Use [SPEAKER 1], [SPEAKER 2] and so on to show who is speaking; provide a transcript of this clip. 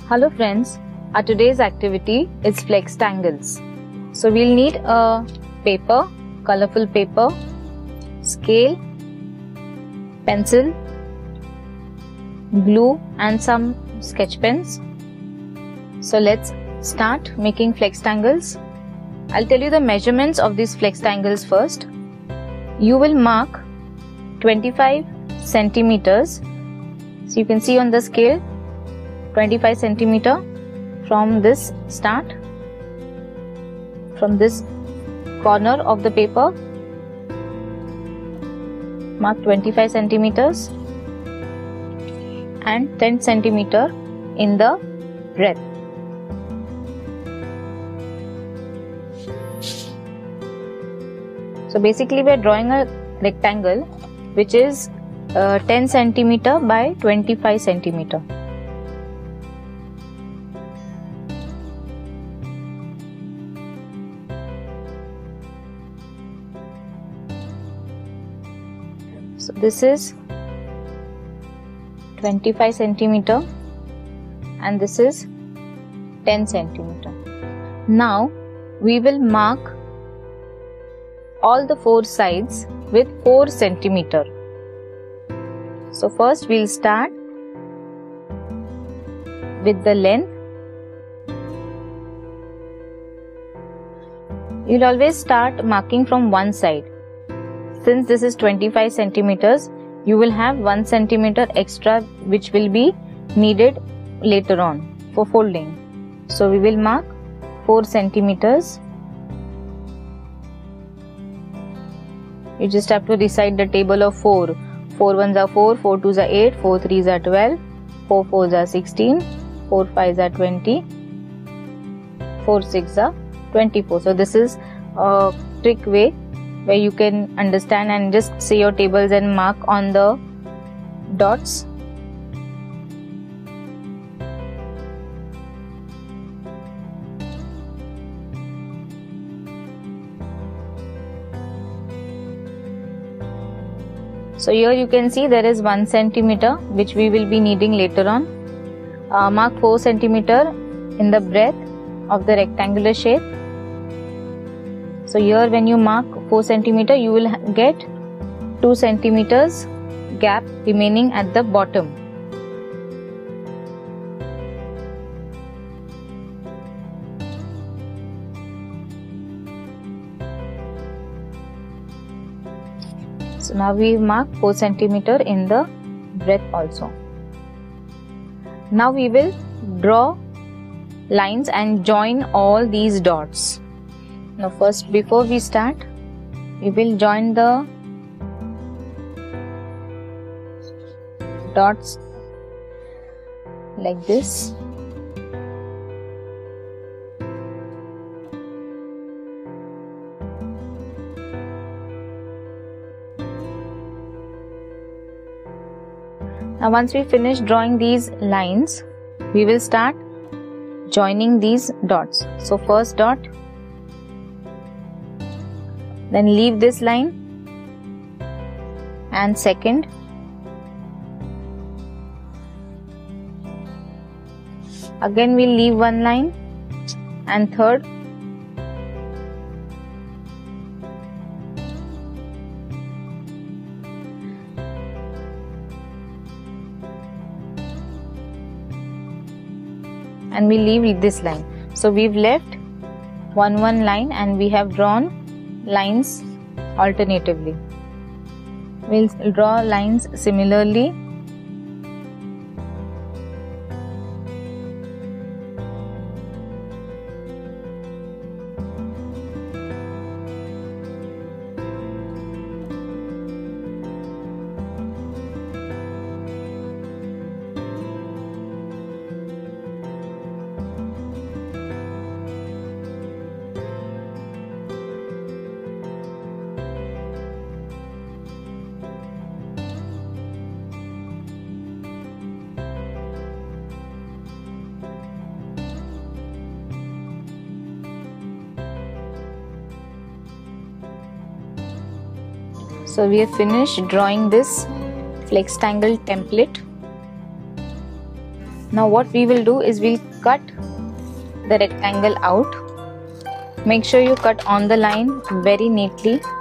[SPEAKER 1] Hello friends, our today's activity is flextangles. So we'll need a paper, colorful paper, scale, pencil, glue and some sketch pens. So let's start making flextangles. I'll tell you the measurements of these flextangles first. You will mark 25 centimeters. So you can see on the scale 25 centimeter from this start, from this corner of the paper, mark 25 centimeters and 10 centimeter in the breadth. So basically we are drawing a rectangle which is 10 centimeter by 25 centimeter. So this is 25 centimeter and this is 10 centimeter. Now we will mark all the four sides with 4 centimeter. So first we'll start with the length. You'll always start marking from one side. Since this is 25 centimeters, you will have 1 centimeter extra which will be needed later on for folding. So we will mark 4 centimeters. You just have to recite the table of 4. 4 ones are 4, 4 twos are 8, 4 threes are 12, 4 fours are 16, 4 fives are 20, 4 sixes are 24. So this is a trick way where you can understand and just say your tables and mark on the dots. So here you can see there is 1 centimeter which we will be needing later on. Mark 4 centimeter in the breadth of the rectangular shape. So here when you mark 4 centimeter, you will get 2 centimeters gap remaining at the bottom. So now we mark 4 centimeter in the breadth also. Now we will draw lines and join all these dots. Now first, before we start, we will join the dots like this. Now once we finish drawing these lines, we will start joining these dots. So first dot, then leave this line, and second, again we'll leave one line, and third, and we leave this line. So we've left one line and we have drawn lines alternatively. We'll draw lines similarly. So we have finished drawing this flextangle template. Now what we will do is we'll cut the rectangle out. Make sure you cut on the line very neatly.